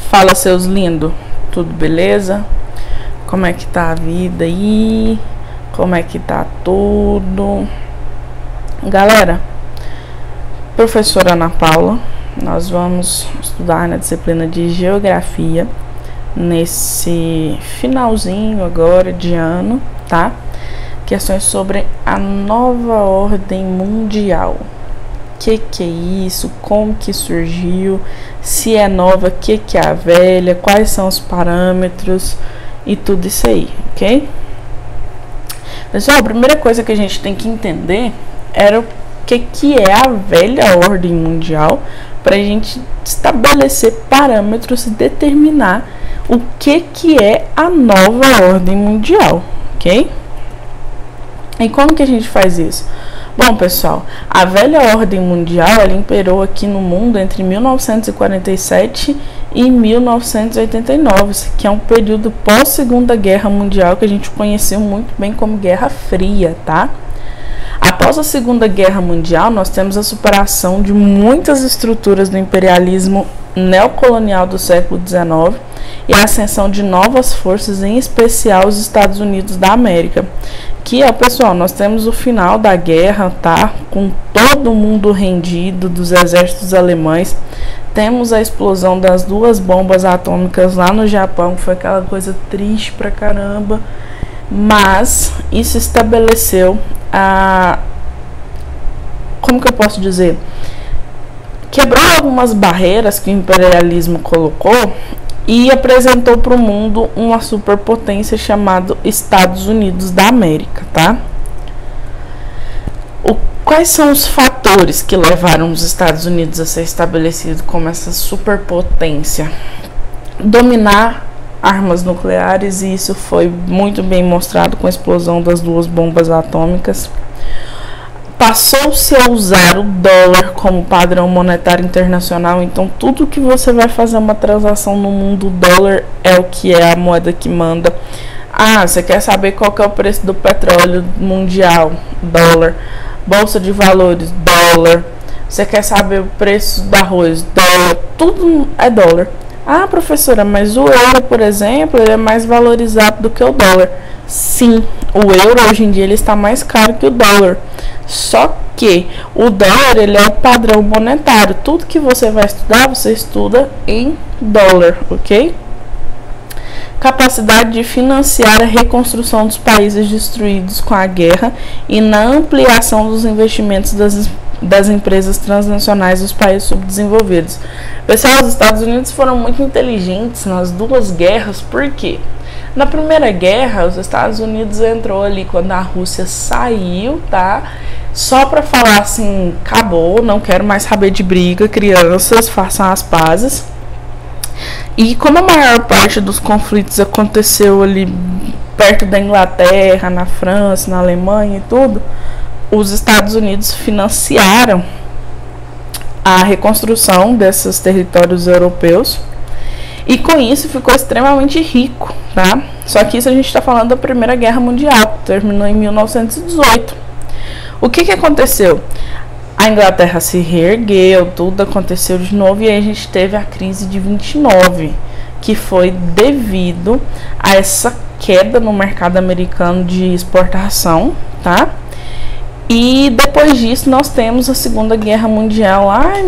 Fala, seus lindos, tudo beleza? Como é que tá a vida aí? Como é que tá tudo? Galera, professora Ana Paula, nós vamos estudar na disciplina de Geografia nesse finalzinho agora de ano, tá? Questões sobre a nova ordem mundial. Que é isso? Como que surgiu? Se é nova, que é a velha? Quais são os parâmetros? E tudo isso aí, ok? Pessoal, a primeira coisa que a gente tem que entender era o que é a velha ordem mundial, para a gente estabelecer parâmetros e determinar o que é a nova ordem mundial, ok? E como que a gente faz isso? Bom, pessoal, a velha ordem mundial, ela imperou aqui no mundo entre 1947 e 1989, que é um período pós-Segunda Guerra Mundial que a gente conheceu muito bem como Guerra Fria, tá? Após a Segunda Guerra Mundial, nós temos a superação de muitas estruturas do imperialismo neocolonial do século XIX e a ascensão de novas forças, em especial os Estados Unidos da América. Que é, pessoal, nós temos o final da guerra, tá? Com todo mundo rendido dos exércitos alemães. Temos a explosão das 2 bombas atômicas lá no Japão, que foi aquela coisa triste pra caramba. Mas isso estabeleceu como que eu posso dizer? Quebrou algumas barreiras que o imperialismo colocou e apresentou para o mundo uma superpotência chamada Estados Unidos da América, tá? Quais são os fatores que levaram os Estados Unidos a ser estabelecido como essa superpotência? Dominar armas nucleares, e isso foi muito bem mostrado com a explosão das 2 bombas atômicas. Passou-se a usar o dólar como padrão monetário internacional, então tudo que você vai fazer uma transação no mundo, o dólar é o que é a moeda que manda. Ah, você quer saber qual que é o preço do petróleo mundial? Dólar. Bolsa de valores? Dólar. Você quer saber o preço do arroz? Dólar. Tudo é dólar. Ah, professora, mas o euro, por exemplo, ele é mais valorizado do que o dólar. Sim, o euro hoje em dia ele está mais caro que o dólar. Só que o dólar, ele é o padrão monetário. Tudo que você vai estudar, você estuda em dólar, ok? Capacidade de financiar a reconstrução dos países destruídos com a guerra e na ampliação dos investimentos das empresas transnacionais dos países subdesenvolvidos. Pessoal, os Estados Unidos foram muito inteligentes nas 2 guerras, por quê? Na Primeira Guerra, os Estados Unidos entrou ali quando a Rússia saiu, tá? Só para falar assim, acabou, não quero mais saber de briga, crianças, façam as pazes. E como a maior parte dos conflitos aconteceu ali perto da Inglaterra, na França, na Alemanha e tudo, os Estados Unidos financiaram a reconstrução desses territórios europeus e com isso ficou extremamente rico, tá? Só que isso a gente está falando da Primeira Guerra Mundial, que terminou em 1918. O que aconteceu? A Inglaterra se reergueu, tudo aconteceu de novo e aí a gente teve a crise de 29, que foi devido a essa queda no mercado americano de exportação, tá? E depois disso nós temos a Segunda Guerra Mundial lá em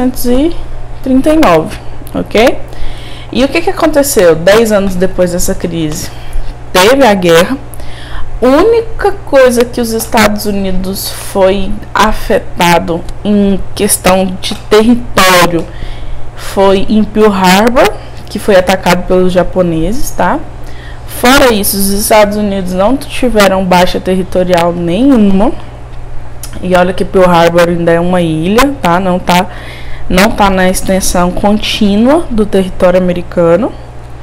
1939, ok? E o que aconteceu 10 anos depois dessa crise? Teve a guerra. A única coisa que os Estados Unidos foi afetado em questão de território foi em Pearl Harbor, que foi atacado pelos japoneses, tá? Fora isso, os Estados Unidos não tiveram baixa territorial nenhuma. E olha que Pearl Harbor ainda é uma ilha, tá? Não tá na extensão contínua do território americano.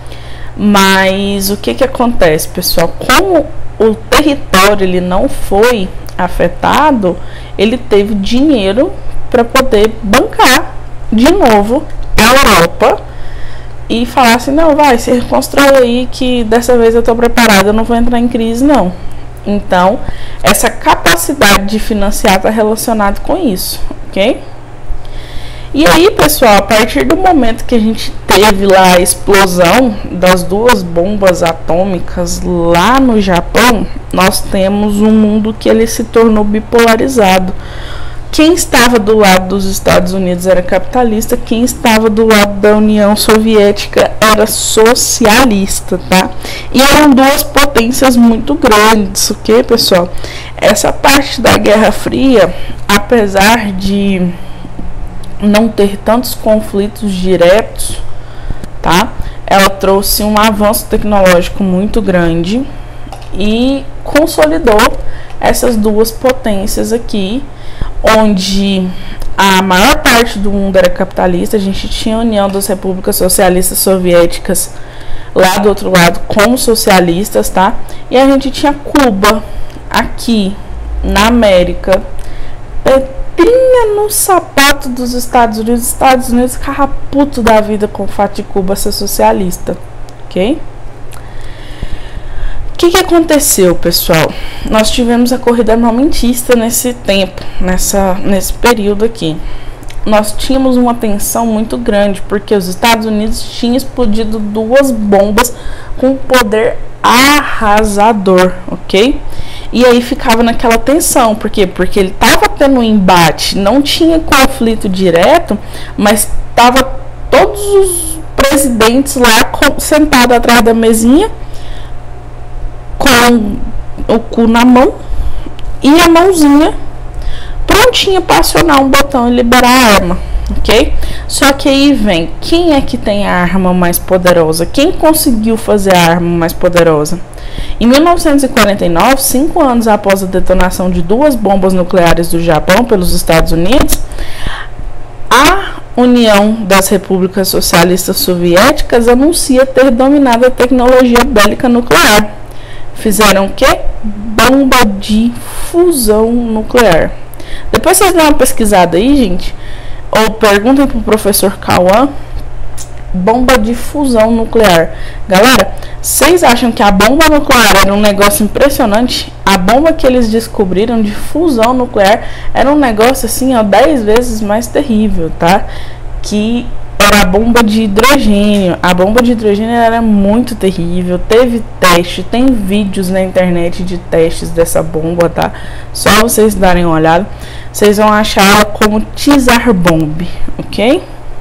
Mas o que acontece, pessoal? Como o território ele não foi afetado, ele teve dinheiro para poder bancar de novo a Europa e falar assim, não, vai, se reconstrói aí que dessa vez eu tô preparado, eu não vou entrar em crise não. Então, essa capacidade de financiar está relacionado com isso, ok? E aí, pessoal, a partir do momento que a gente teve teve lá a explosão das duas bombas atômicas lá no Japão, nós temos um mundo que ele se tornou bipolarizado. Quem estava do lado dos Estados Unidos era capitalista, quem estava do lado da União Soviética era socialista, tá? E eram duas potências muito grandes, ok, pessoal? Essa parte da Guerra Fria, apesar de não ter tantos conflitos diretos, tá? Ela trouxe um avanço tecnológico muito grande e consolidou essas duas potências aqui, onde a maior parte do mundo era capitalista. A gente tinha a União das Repúblicas Socialistas Soviéticas lá do outro lado como socialistas, tá? E a gente tinha Cuba aqui na América, pedrinha no sapato dos Estados Unidos. Os Estados Unidos ficava puto da vida com o fato de Cuba ser socialista, ok? O que aconteceu, pessoal? Nós tivemos a corrida armamentista nesse tempo, nesse período aqui. Nós tínhamos uma tensão muito grande, porque os Estados Unidos tinham explodido duas bombas com poder arrasador, ok? E aí ficava naquela tensão, por quê? Porque ele estava tendo um embate, não tinha conflito direto, mas estava todos os presidentes lá sentados atrás da mesinha, com o cu na mão e a mãozinha prontinha para acionar um botão e liberar a arma, ok? Só que aí vem, quem é que tem a arma mais poderosa? Quem conseguiu fazer a arma mais poderosa? Em 1949, 5 anos após a detonação de duas bombas nucleares do Japão pelos Estados Unidos, a União das Repúblicas Socialistas Soviéticas anuncia ter dominado a tecnologia bélica nuclear. Fizeram o quê? Bomba de fusão nuclear. Depois vocês dão uma pesquisada aí, gente, ou perguntem pro professor Cauã. Bomba de fusão nuclear. Galera, vocês acham que a bomba nuclear era um negócio impressionante? A bomba que eles descobriram de fusão nuclear era um negócio assim, ó, 10 vezes mais terrível, tá? Que era a bomba de hidrogênio. A bomba de hidrogênio era muito terrível. Teve teste, tem vídeos na internet de testes dessa bomba, tá? Só vocês darem uma olhada, vocês vão achar ela como Tsar Bomb, ok?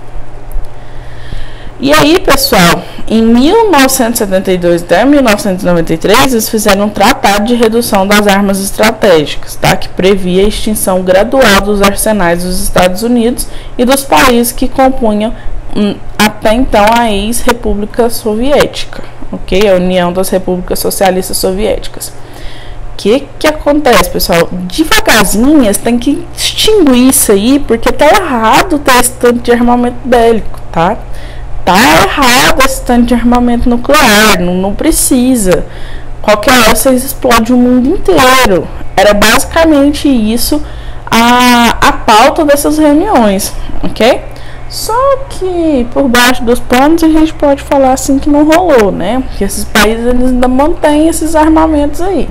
E aí, pessoal, em 1972 até 1993, eles fizeram um tratado de redução das armas estratégicas, tá? Que previa a extinção gradual dos arsenais dos Estados Unidos e dos países que compunham até então a ex-República Soviética, ok? A União das Repúblicas Socialistas Soviéticas. O que acontece, pessoal? Devagarzinho, eles têm que extinguir isso aí, porque tá errado ter esse tanto de armamento bélico, tá? Tá errado esse tanto de armamento nuclear, não precisa. Qualquer hora vocês explodem o mundo inteiro. Era basicamente isso a pauta dessas reuniões, ok? Só que por baixo dos panos a gente pode falar assim que não rolou, né? Porque esses países eles ainda mantêm esses armamentos aí.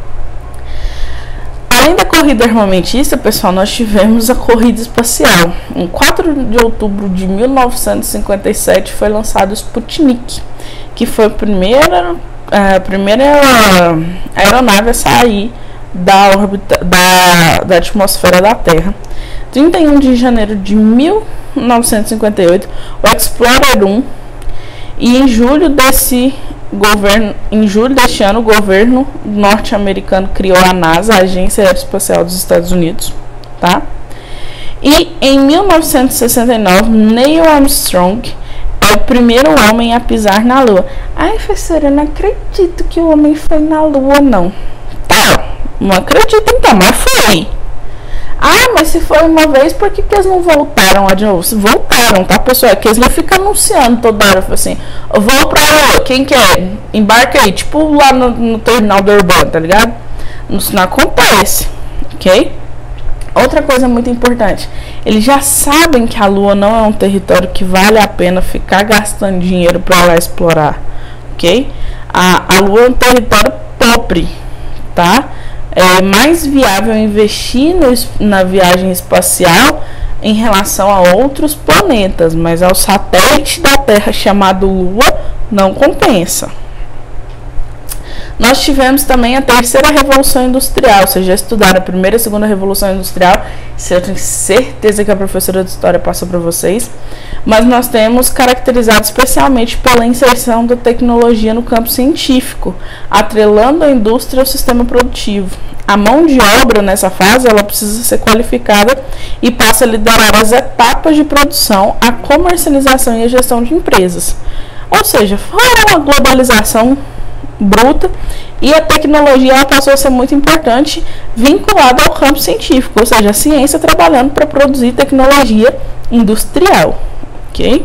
Além da corrida armamentista, pessoal, nós tivemos a corrida espacial. Em 4 de outubro de 1957 foi lançado o Sputnik, que foi a primeira aeronave a sair da órbita da atmosfera da Terra. 31 de janeiro de 1958, o Explorer 1, e em julho deste ano, o governo norte-americano criou a NASA, a Agência Aeroespacial dos Estados Unidos, tá? E em 1969, Neil Armstrong é o primeiro homem a pisar na Lua. Ai, professora, eu não acredito que o homem foi na Lua, não. Tá, não acredito então, mas foi. Ah, mas se foi uma vez, por que eles não voltaram lá de novo? Se voltaram, tá, pessoal? É que eles não ficam anunciando toda hora, assim, eu vou pra Lua, quem quer? Embarca aí, tipo lá no terminal do Urbano, tá ligado? Isso não acontece, ok? Outra coisa muito importante, eles já sabem que a Lua não é um território que vale a pena ficar gastando dinheiro pra lá explorar, ok? A Lua é um território pobre, tá? É mais viável investir na viagem espacial em relação a outros planetas, mas ao satélite da Terra chamado Lua não compensa. Nós tivemos também a terceira revolução industrial. Vocês já estudaram a primeira e a segunda revolução industrial, isso eu tenho certeza que a professora de história passou para vocês. Mas nós temos caracterizado especialmente pela inserção da tecnologia no campo científico, atrelando a indústria ao sistema produtivo. A mão de obra nessa fase ela precisa ser qualificada e passa a liderar as etapas de produção, a comercialização e a gestão de empresas. Ou seja, foi uma globalização bruta e a tecnologia ela passou a ser muito importante, vinculada ao campo científico, ou seja, a ciência trabalhando para produzir tecnologia industrial, ok?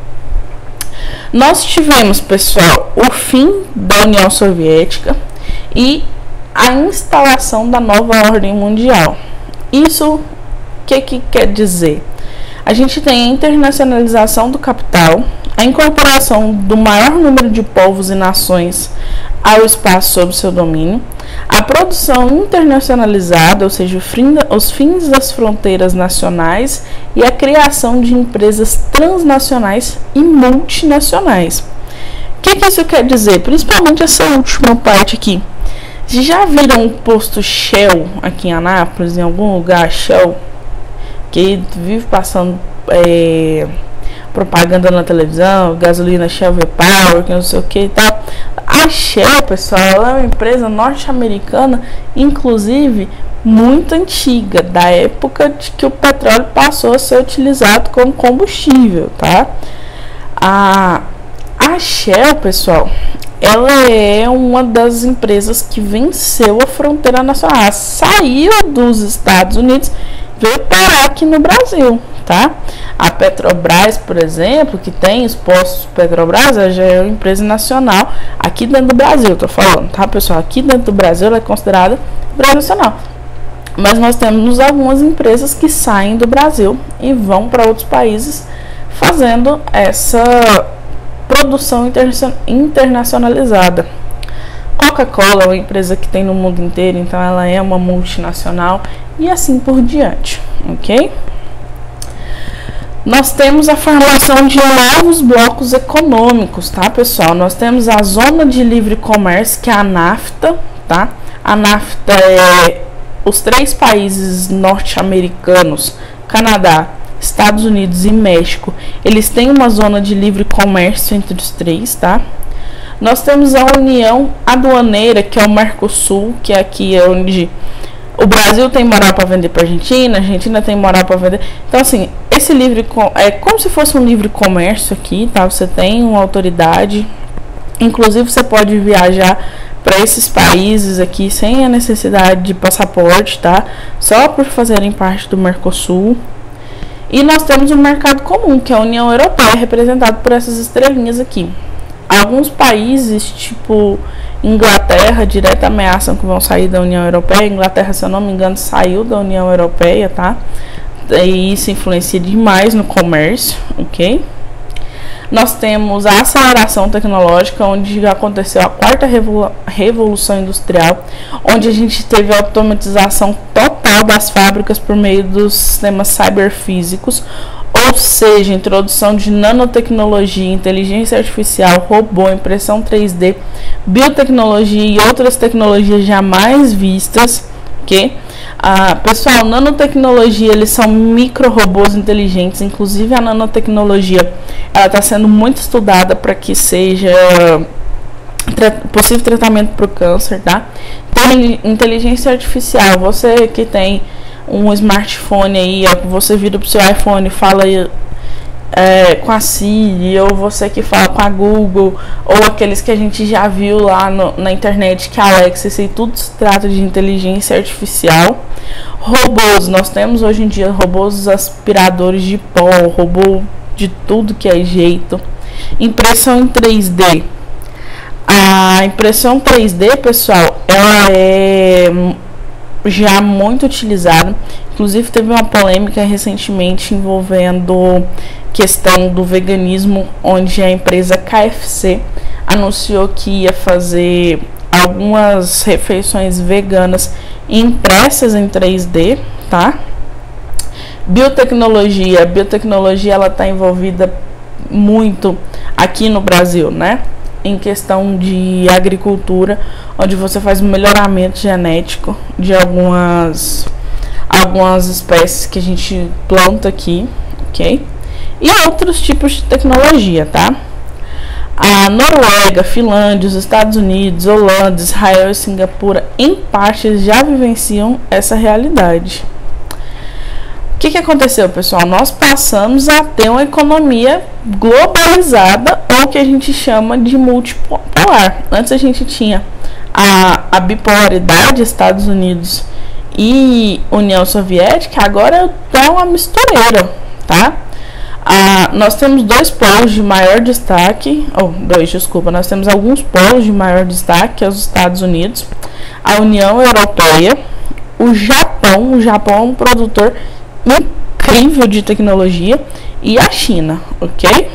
Nós tivemos, pessoal, o fim da União Soviética e a instalação da nova ordem mundial. Isso que quer dizer? A gente tem a internacionalização do capital, a incorporação do maior número de povos e nações ao espaço sob seu domínio, a produção internacionalizada, ou seja, os fins das fronteiras nacionais e a criação de empresas transnacionais e multinacionais. O que isso quer dizer? Principalmente essa última parte aqui. Já viram um posto Shell aqui em Anápolis, em algum lugar Shell, que vive passando propaganda na televisão, gasolina Shell V-Power, que não sei o que e tal. A Shell, pessoal, ela é uma empresa norte-americana, inclusive muito antiga, da época de que o petróleo passou a ser utilizado como combustível, tá? A Shell, pessoal, ela é uma das empresas que venceu a fronteira nacional. Ela saiu dos Estados Unidos, veio parar aqui no Brasil, tá? A Petrobras, por exemplo, que tem os postos Petrobras, ela já é uma empresa nacional aqui dentro do Brasil, tô falando, tá, pessoal? Aqui dentro do Brasil ela é considerada empresa nacional. Mas nós temos algumas empresas que saem do Brasil e vão para outros países fazendo essa produção internacionalizada. Coca-Cola é uma empresa que tem no mundo inteiro, então ela é uma multinacional e assim por diante, ok? Nós temos a formação de novos blocos econômicos, tá, pessoal? Nós temos a Zona de Livre Comércio, que é a NAFTA, tá? A NAFTA é os 3 países norte-americanos, Canadá, Estados Unidos e México. Eles têm uma zona de livre comércio entre os 3, tá? Nós temos a União Aduaneira, que é o Mercosul, que é aqui onde o Brasil tem moral para vender para a Argentina tem moral para vender. Então, assim, esse é como se fosse um livre comércio aqui, tá? Você tem uma autoridade, inclusive você pode viajar para esses países aqui sem a necessidade de passaporte, tá? Só por fazerem parte do Mercosul. E nós temos o mercado comum, que é a União Europeia, representado por essas estrelinhas aqui. Alguns países, tipo Inglaterra, direto ameaçam que vão sair da União Europeia. Inglaterra, se eu não me engano, saiu da União Europeia, tá? E isso influencia demais no comércio, ok? Nós temos a aceleração tecnológica, onde aconteceu a 4ª revolução industrial, onde a gente teve a automatização total das fábricas por meio dos sistemas cyberfísicos, ou seja, introdução de nanotecnologia, inteligência artificial, robô, impressão 3D, biotecnologia e outras tecnologias jamais vistas, ok? Pessoal, nanotecnologia, eles são micro-robôs inteligentes. Inclusive a nanotecnologia, ela está sendo muito estudada para que seja possível tratamento para o câncer, tá? Então, inteligência artificial, você que tem um smartphone aí, você vira pro seu iPhone e fala com a Siri, ou você que fala com a Google, ou aqueles que a gente já viu lá na internet, que a Alexa, isso aí tudo se trata de inteligência artificial. Robôs, nós temos hoje em dia robôs aspiradores de pó, robô de tudo que é jeito. Impressão em 3D. A impressão 3D, pessoal, ela é já muito utilizada. Inclusive teve uma polêmica recentemente envolvendo questão do veganismo, onde a empresa KFC anunciou que ia fazer algumas refeições veganas impressas em 3D, tá? Biotecnologia. A biotecnologia ela está envolvida muito aqui no Brasil, né? Em questão de agricultura, onde você faz um melhoramento genético de algumas espécies que a gente planta aqui, ok? E outros tipos de tecnologia, tá? A Noruega, Finlândia, os Estados Unidos, Holanda, Israel e Singapura, em parte, já vivenciam essa realidade. O que aconteceu, pessoal? Nós passamos a ter uma economia globalizada, ou que a gente chama de multipolar. Antes a gente tinha a bipolaridade, Estados Unidos e União Soviética, agora é uma mistureira, tá? Nós temos dois polos de maior destaque, nós temos alguns polos de maior destaque, que é os Estados Unidos, a União Europeia, o Japão é um produtor incrível de tecnologia, e a China, ok?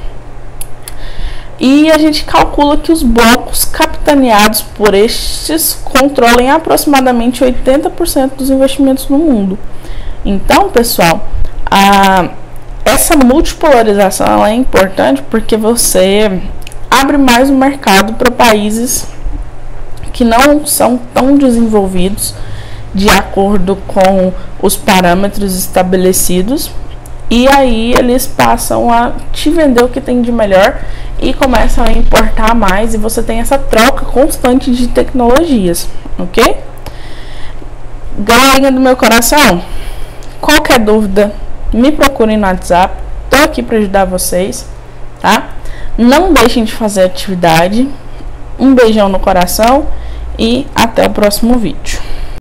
E a gente calcula que os blocos capitaneados por estes controlam aproximadamente 80% dos investimentos no mundo. Então, pessoal, essa multipolarização ela é importante porque você abre mais o mercado para países que não são tão desenvolvidos de acordo com os parâmetros estabelecidos, e aí eles passam a te vender o que tem de melhor e começam a importar mais, e você tem essa troca constante de tecnologias, ok? Galerinha do meu coração, qualquer dúvida, me procurem no WhatsApp, tô aqui para ajudar vocês, tá? Não deixem de fazer atividade, um beijão no coração e até o próximo vídeo.